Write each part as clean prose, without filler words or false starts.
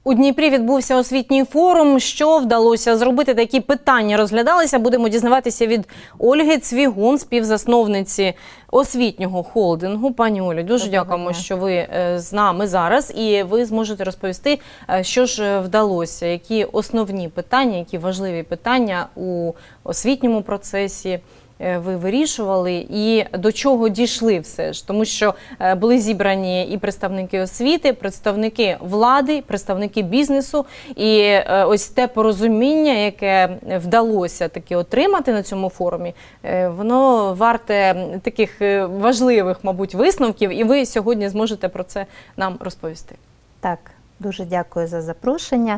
У Дніпрі відбувся освітній форум. Що вдалося зробити, такі питання розглядалися. Будемо дізнаватися від Ольги Цвігун, співзасновниці освітнього холдингу. Пані Олю, дуже дякуємо, що ви з нами зараз. І ви зможете розповісти, що ж вдалося, які основні питання, які важливі питання у освітньому процесі ви вирішували і до чого дійшли все ж. Тому що були зібрані і представники освіти, представники влади, представники бізнесу. І ось те порозуміння, яке вдалося таки отримати на цьому форумі, воно варте таких важливих, мабуть, висновків. І ви сьогодні зможете про це нам розповісти. Так, дуже дякую за запрошення.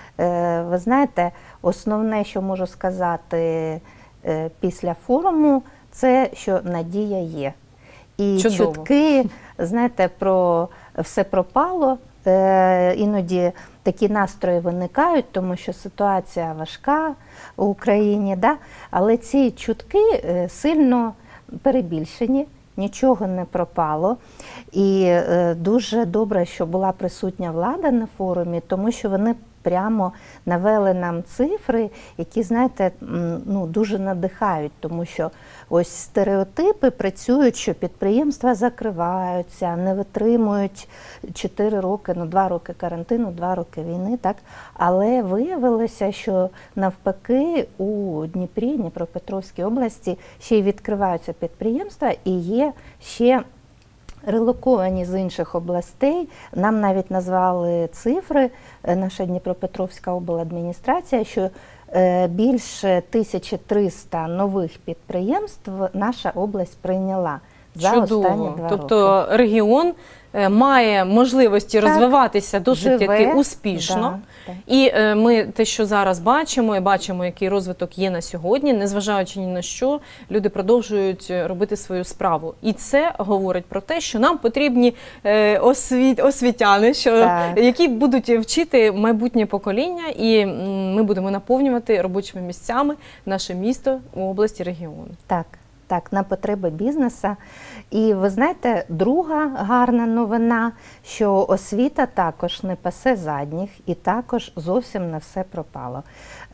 Ви знаєте, основне, що можу сказати після форуму, це, що надія є. І чудово. Чутки, знаєте, про все пропало. Іноді такі настрої виникають, тому що ситуація важка в Україні, да? Але ці чутки сильно перебільшені, нічого не пропало. І дуже добре, що була присутня влада на форумі, тому що вони прямо навели нам цифри, які, знаєте, ну, дуже надихають, тому що ось стереотипи працюють, що підприємства закриваються, не витримують 4 роки, ну 2 роки карантину, 2 роки війни, так? Але виявилося, що навпаки у Дніпрі, Дніпропетровській області ще й відкриваються підприємства і є ще релоковані з інших областей. Нам навіть назвали цифри, наша Дніпропетровська обладміністрація, що більше 1300 нових підприємств наша область прийняла за останні 2 роки. Тобто регіон має можливості розвиватися досить таки успішно. Да. І ми те, що зараз бачимо, і бачимо, який розвиток є на сьогодні, незважаючи ні на що, люди продовжують робити свою справу. І це говорить про те, що нам потрібні освітяни, які будуть вчити майбутнє покоління, і ми будемо наповнювати робочими місцями наше місто, область і регіон. Так, на потреби бізнесу. І ви знаєте, друга гарна новина, що освіта також не пасе задніх і також зовсім не все пропало.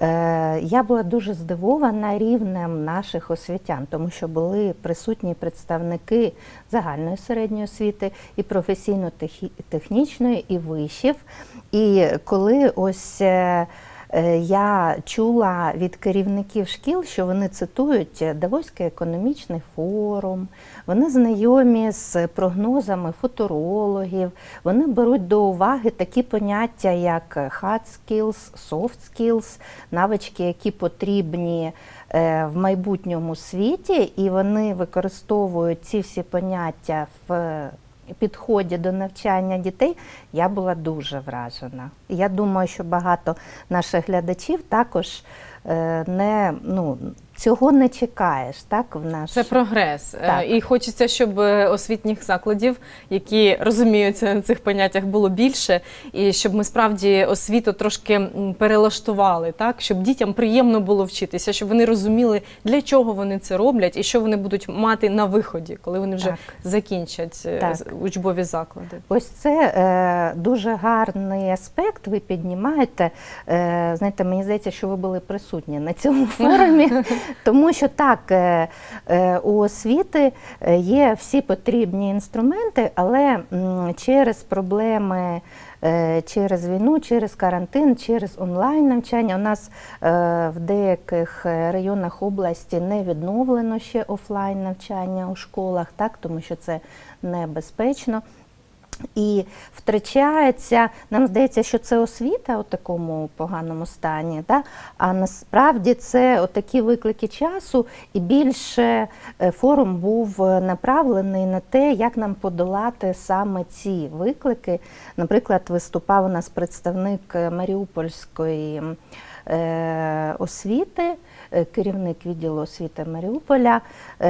Я була дуже здивована рівнем наших освітян, тому що були присутні представники загальної середньої освіти, і професійно-технічної, і вишів. І коли ось я чула від керівників шкіл, що вони цитують Давоський економічний форум, вони знайомі з прогнозами футурологів, вони беруть до уваги такі поняття, як hard skills, soft skills, навички, які потрібні в майбутньому світі, і вони використовують ці всі поняття в підході до навчання дітей. Я була дуже вражена. Я думаю, що багато наших глядачів також цього не чекаєш, так, в наш... Це прогрес. Так. І хочеться, щоб освітніх закладів, які розуміються на цих поняттях, було більше, і щоб ми справді освіту трошки перелаштували, так, щоб дітям приємно було вчитися, щоб вони розуміли, для чого вони це роблять і що вони будуть мати на виході, коли вони вже закінчать учбові заклади. Ось це дуже гарний аспект ви піднімаєте. Знаєте, мені здається, що ви були присутні на цьому форумі. Тому що так, у освіти є всі потрібні інструменти, але через проблеми, через війну, через карантин, через онлайн-навчання у нас в деяких районах області не відновлено ще офлайн-навчання у школах, так, тому що це небезпечно. І втрачається, нам здається, що це освіта у такому поганому стані, да? А насправді це такі виклики часу, і більше форум був направлений на те, як нам подолати саме ці виклики. Наприклад, виступав у нас представник Маріупольської освіти, керівник відділу освіти Маріуполя,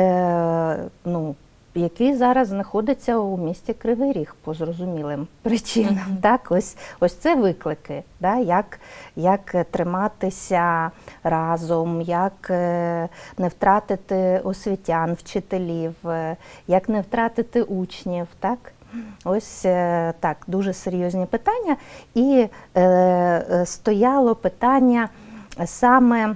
який зараз знаходиться у місті Кривий Ріг по зрозумілим причинам. Так? Ось це виклики, да? Як триматися разом, як не втратити освітян, вчителів, як не втратити учнів. Так? ось так, дуже серйозні питання. І стояло питання саме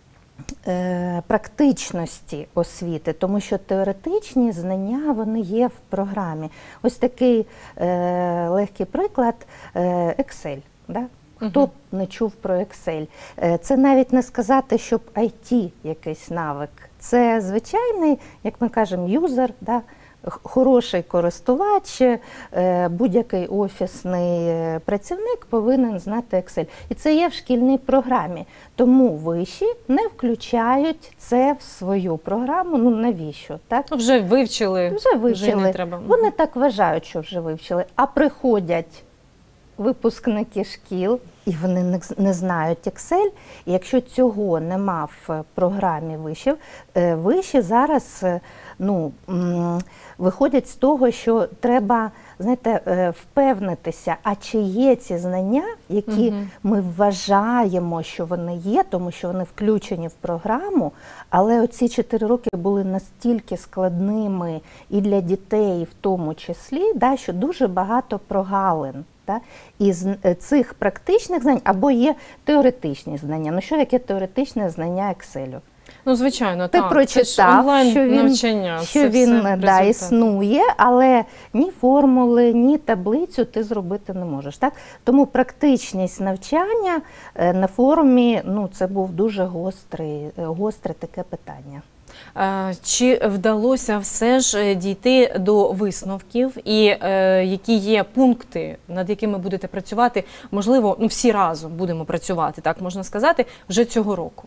практичності освіти, тому що теоретичні знання, вони є в програмі. Ось такий легкий приклад – Excel. Да? Хто б не чув про Excel? Це навіть не сказати, щоб IT якийсь навик. Це звичайний, як ми кажемо, юзер, да? Хороший користувач, будь-який офісний працівник повинен знати Excel. І це є в шкільній програмі. Тому виші не включають це в свою програму. Ну навіщо? Так? Вже вивчили. Вже вивчили. Вже не треба. Вони так вважають, що вже вивчили. А приходять випускники шкіл, і вони не знають Excel. І якщо цього нема в програмі вишів, виші зараз виходять з того, що треба, знаєте, впевнитися, а чи є ці знання, які ми вважаємо, що вони є, тому що вони включені в програму, але оці 4 роки були настільки складними і для дітей в тому числі, да, що дуже багато прогалин. Да? Із цих практичних знань або є теоретичні знання. Ну що яке теоретичне знання Excel? Ну, звичайно, ти так. прочитав, що він існує, але ні формули, ні таблицю ти зробити не можеш. Так? Тому практичність навчання на форумі, це був дуже гостре таке питання. Чи вдалося все ж дійти до висновків і які є пункти, над якими будете працювати, можливо, всі разом будемо працювати, так можна сказати, вже цього року?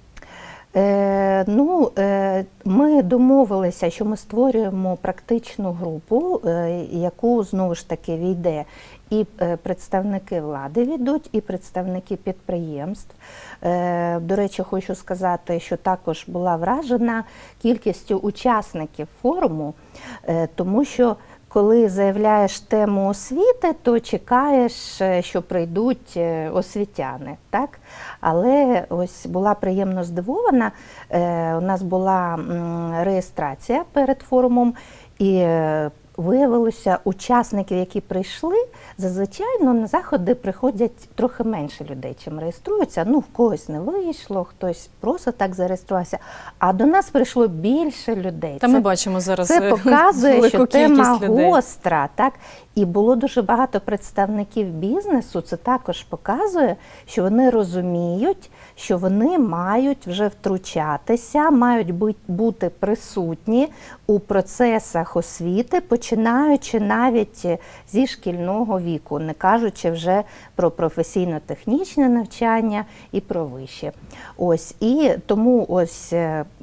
Ми домовилися, що ми створюємо практичну групу, яку, знову ж таки, війде і представники влади війдуть, і представники підприємств. До речі, хочу сказати, що також була вражена кількістю учасників форуму, тому що коли заявляєш тему освіти, то чекаєш, що прийдуть освітяни, так? Але ось була приємно здивована, у нас була реєстрація перед форумом, і виявилося, учасників, які прийшли, зазвичай на заходи приходять трохи менше людей, чим реєструються. В когось не вийшло, хтось просто так зареєструвався. А до нас прийшло більше людей. Та ми бачимо зараз це показує, що тема людей. Гостра. Так? І було дуже багато представників бізнесу. Це також показує, що вони розуміють, що вони мають вже втручатися, мають бути присутні у процесах освіти, починаючи навіть зі шкільного віку, не кажучи вже про професійно-технічне навчання і про вище. Ось, і тому ось,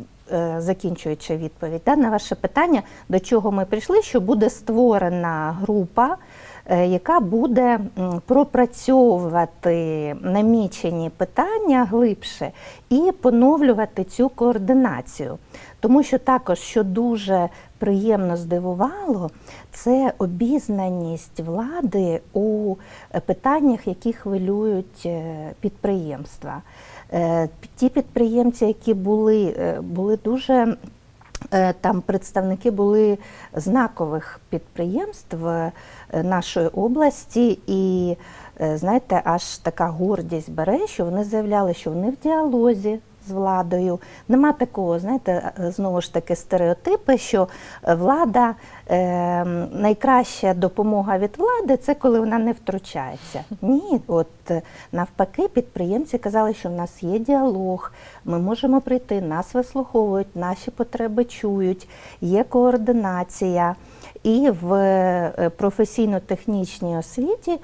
закінчуючи відповідь на ваше питання, до чого ми прийшли, що буде створена група, яка буде пропрацьовувати намічені питання глибше і поновлювати цю координацію. Тому що також, що дуже приємно здивувало, це обізнаність влади у питаннях, які хвилюють підприємства. Ті підприємці, які були дуже, там представники були знакових підприємств нашої області, і, знаєте, аж така гордість бере, що вони заявляли, що вони в діалозі з владою. Нема такого, знаєте, знову ж таки стереотипи, що влада, найкраща допомога від влади – це коли вона не втручається. Ні, от навпаки, підприємці казали, що в нас є діалог, ми можемо прийти, нас вислуховують, наші потреби чують, є координація. І в професійно-технічній освіті,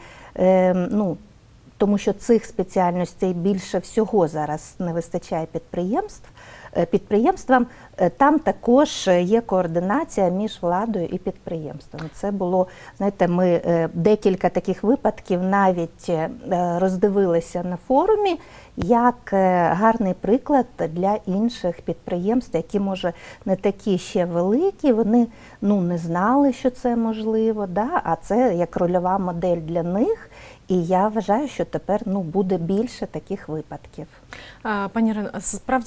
тому що цих спеціальностей більше всього зараз не вистачає підприємствам, там також є координація між владою і підприємством. Це було, знаєте, ми декілька таких випадків навіть роздивилися на форумі, як гарний приклад для інших підприємств, які, може, не такі ще великі, вони не знали, що це можливо, а це як рольова модель для них. І я вважаю, що тепер буде більше таких випадків. Пані Ірино, справді ми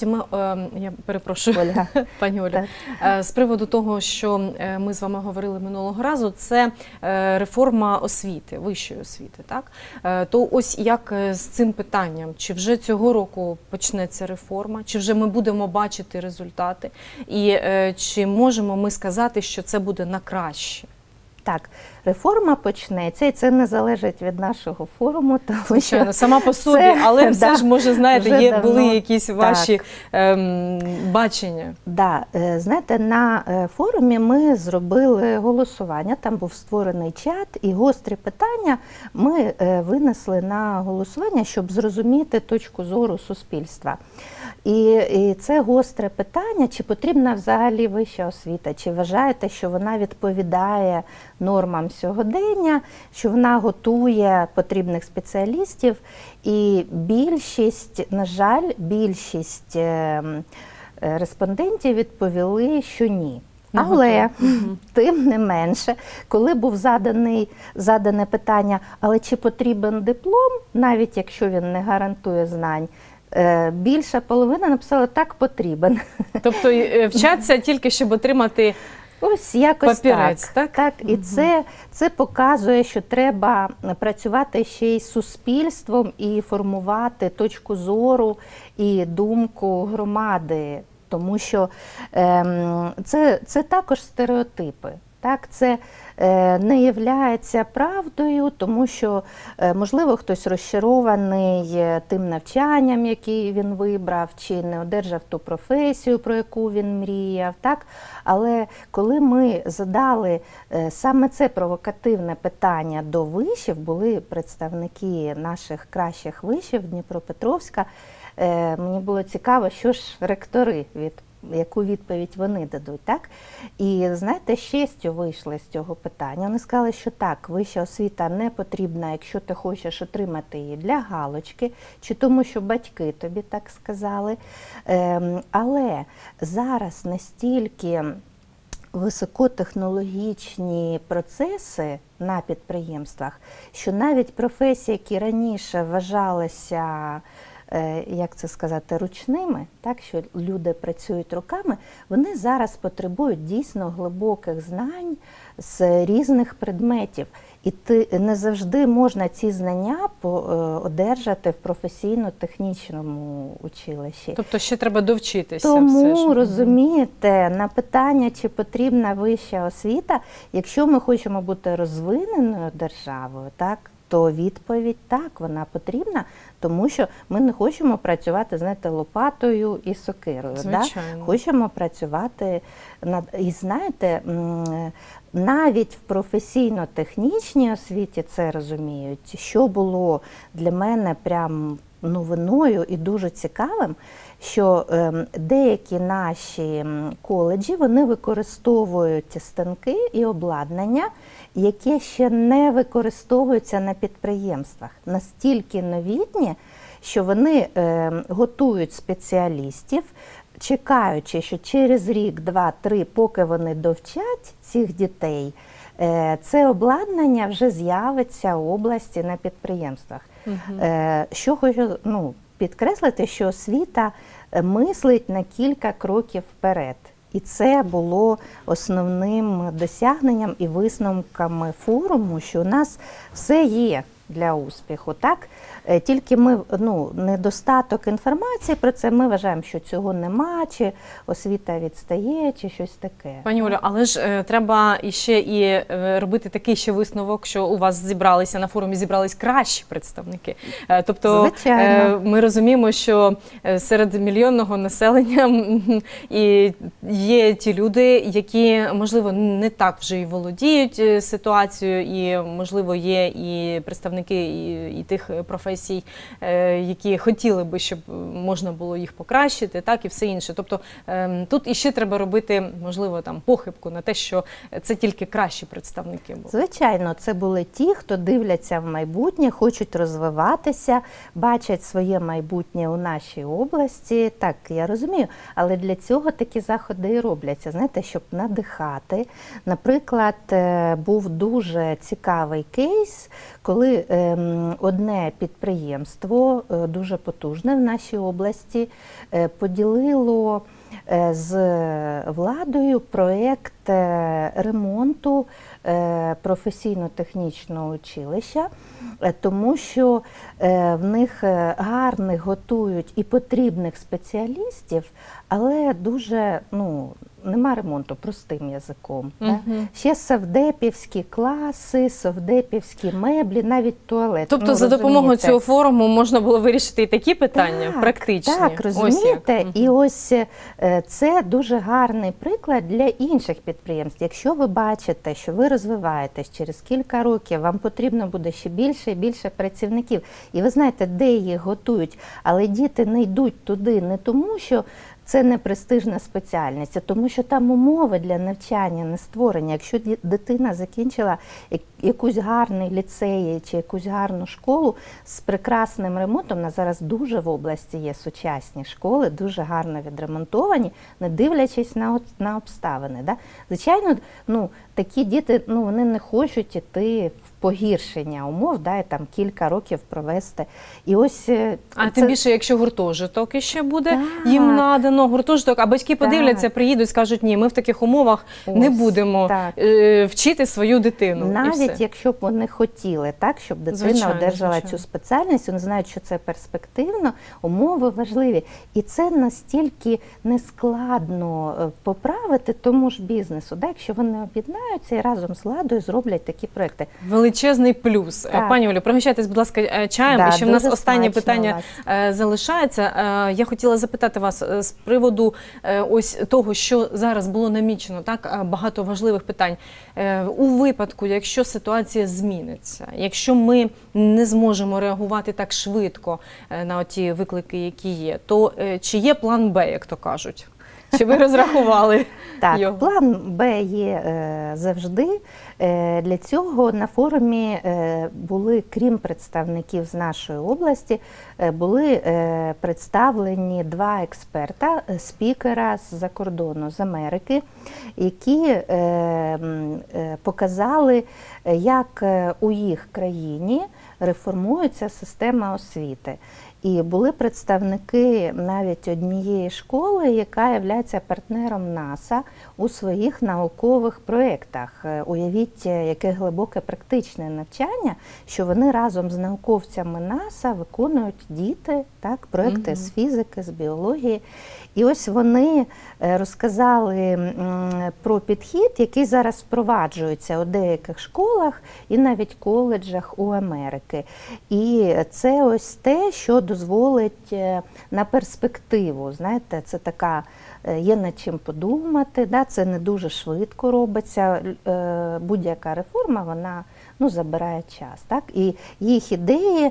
я перепрошую, Ольга. пані Олю, з приводу того, що ми з вами говорили минулого разу, це реформа освіти, вищої освіти, так? То ось як з цим питанням? Чи вже цього року почнеться реформа? Чи вже ми будемо бачити результати? І чи можемо ми сказати, що це буде на краще? Так, реформа почнеться, і це не залежить від нашого форуму, тому Звичайно, що сама по собі, це, але все да, ж, може, знаєте, вже були давно. якісь ваші бачення. Да, знаєте, на форумі ми зробили голосування, там був створений чат, і гострі питання ми винесли на голосування, щоб зрозуміти точку зору суспільства. І це гостре питання, чи потрібна взагалі вища освіта, чи вважаєте, що вона відповідає нормам сьогодення, що вона готує потрібних спеціалістів. І більшість, на жаль, більшість респондентів відповіли, що ні. Але, тим не менше, коли був задане питання, але чи потрібен диплом, навіть якщо він не гарантує знань, більша половина написала, так, потрібен. Тобто вчаться тільки, щоб отримати ось якось папірець, так? Так, і це показує, що треба працювати ще й з суспільством і формувати точку зору і думку громади, тому що це також стереотипи. Так, це не являється правдою, тому що, можливо, хтось розчарований тим навчанням, який він вибрав, чи не одержав ту професію, про яку він мріяв. Так? Але коли ми задали саме це провокативне питання до вишів, були представники наших кращих вишів Дніпропетровська, мені було цікаво, що ж ректори яку відповідь вони дадуть, так? І, знаєте, з честю вийшли з цього питання. Вони сказали, що так, вища освіта не потрібна, якщо ти хочеш отримати її для галочки, чи тому, що батьки тобі так сказали. Але зараз настільки високотехнологічні процеси на підприємствах, що навіть професії, які раніше вважалися, як це сказати, ручними, так, що люди працюють руками, вони зараз потребують дійсно глибоких знань з різних предметів. І не завжди можна ці знання одержати в професійно-технічному училищі. Тобто ще треба довчитися. Тому, все ж. розумієте, на питання, чи потрібна вища освіта, якщо ми хочемо бути розвиненою державою, так, то відповідь так, вона потрібна, тому що ми не хочемо працювати, знаєте, лопатою і сокирою. Да? Хочемо працювати і, знаєте, навіть в професійно-технічній освіті це розуміють, що було для мене прям новиною і дуже цікавим, що деякі наші коледжі, вони використовують станки і обладнання, яке ще не використовується на підприємствах. Настільки новітні, що вони готують спеціалістів, чекаючи, що через рік, два, три, поки вони довчать цих дітей, це обладнання вже з'явиться в області на підприємствах. Що хочу підкреслити, що освіта мислить на кілька кроків вперед. І це було основним досягненням і висновками форуму, що у нас все є для успіху. Так? Тільки ми, недостаток інформації про це, ми вважаємо, що цього нема, чи освіта відстає, чи щось таке. Пані Олю, але ж треба іще і робити такий ще висновок, що у вас на форумі зібрались кращі представники. Тобто ми розуміємо, що серед мільйонного населення і є ті люди, які, можливо, не так вже і володіють ситуацією, і, можливо, є і представники і тих професій, які хотіли би, щоб можна було їх покращити, так, і все інше. Тобто тут іще треба робити, можливо, там похибку на те, що це тільки кращі представники були. Звичайно, це були ті, хто дивляться в майбутнє, хочуть розвиватися, бачать своє майбутнє у нашій області. Так, я розумію, але для цього такі заходи і робляться, знаєте, щоб надихати. Наприклад, був дуже цікавий кейс, коли одне підприємство, дуже потужне в нашій області, поділило з владою проєкт ремонту професійно-технічного училища, тому що в них гарних готують і потрібних спеціалістів, але дуже, нема ремонту, простим язиком. Ще совдепівські класи, совдепівські меблі, навіть туалет. Тобто за допомогою цього форуму можна було вирішити і такі питання практичні? Так, розумієте? І ось це дуже гарний приклад для інших підприємств. Якщо ви бачите, що ви розвиваєтесь, через кілька років вам потрібно буде ще більше і більше працівників, і ви знаєте, де їх готують, але діти не йдуть туди не тому, що це не престижна спеціальність, а тому що там умови для навчання не створені. Якщо дитина закінчила якусь гарний ліцей чи якусь гарну школу з прекрасним ремонтом, на зараз дуже в області є сучасні школи, дуже гарно відремонтовані, не дивлячись на обставини. Да? Звичайно, такі діти, вони не хочуть іти в погіршення умов, да, і там кілька років провести. І ось, тим більше, якщо гуртожиток іще буде їм надано, гуртожиток, а батьки подивляться, приїдуть, скажуть, ні, ми в таких умовах не будемо вчити свою дитину. Навіть якщо б вони хотіли, так, щоб дитина одержала цю спеціальність, вони знають, що це перспективно, умови важливі. І це настільки нескладно поправити тому ж бізнесу, да, якщо вони об'єднаються і разом з владою зроблять такі проекти. Величезний плюс. Так. Пані Олю, пригощайтесь, будь ласка, чаєм. І ще в нас останнє питання залишається. Я хотіла запитати вас з приводу ось того, що зараз було намічено, так, багато важливих питань. У випадку, якщо ситуація зміниться, якщо ми не зможемо реагувати так швидко на ті виклики, які є, то чи є план Б, як то кажуть? Чи ви розрахували його? Так, план Б є завжди. Для цього на форумі були, крім представників з нашої області, були представлені 2 експерта, спікера з-за кордону, з Америки, які показали, як у їх країні реформується система освіти. І були представники навіть однієї школи, яка є партнером НАСА у своїх наукових проєктах. Уявіть, яке глибоке практичне навчання, що вони разом з науковцями НАСА виконують діти, так, проєкти з фізики, з біології. І ось вони розказали про підхід, який зараз впроваджується у деяких школах і навіть коледжах у Америки. І це ось те, що дозволить на перспективу. Знаєте, це така, є над чим подумати, да? Це не дуже швидко робиться. Будь-яка реформа, вона забирає час. Так? І їх ідеї,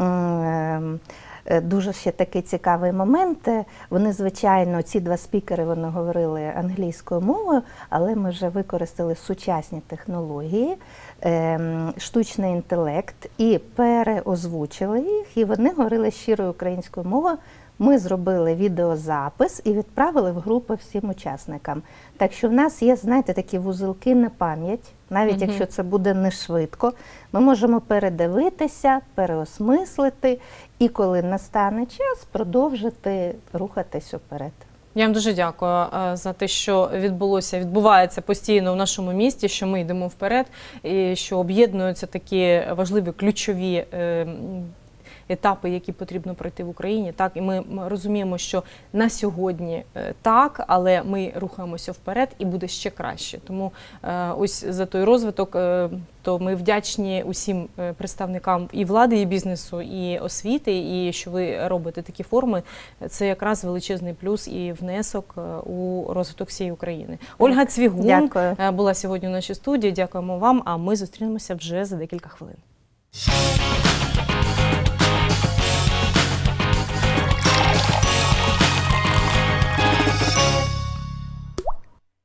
дуже ще такий цікавий момент. Вони, звичайно, ці 2 спікери, вони говорили англійською мовою, але ми вже використали сучасні технології, штучний інтелект і переозвучили їх, і вони говорили щирою українською мовою. Ми зробили відеозапис і відправили в групи всім учасникам. Так що в нас є, знаєте, такі вузелки на пам'ять, навіть якщо це буде не швидко, ми можемо передивитися, переосмислити і коли настане час, продовжити рухатись уперед. Я вам дуже дякую за те, що відбувається постійно в нашому місті, що ми йдемо вперед і що об'єднуються такі важливі ключові етапи, які потрібно пройти в Україні. Так, і ми розуміємо, що на сьогодні так, але ми рухаємося вперед і буде ще краще. Тому ось за той розвиток, то ми вдячні усім представникам і влади, і бізнесу, і освіти, і що ви робите такі форуми. Це якраз величезний плюс і внесок у розвиток всієї України. Ольга Цвігун була сьогодні в нашій студії. Дякуємо вам, а ми зустрінемося вже за декілька хвилин.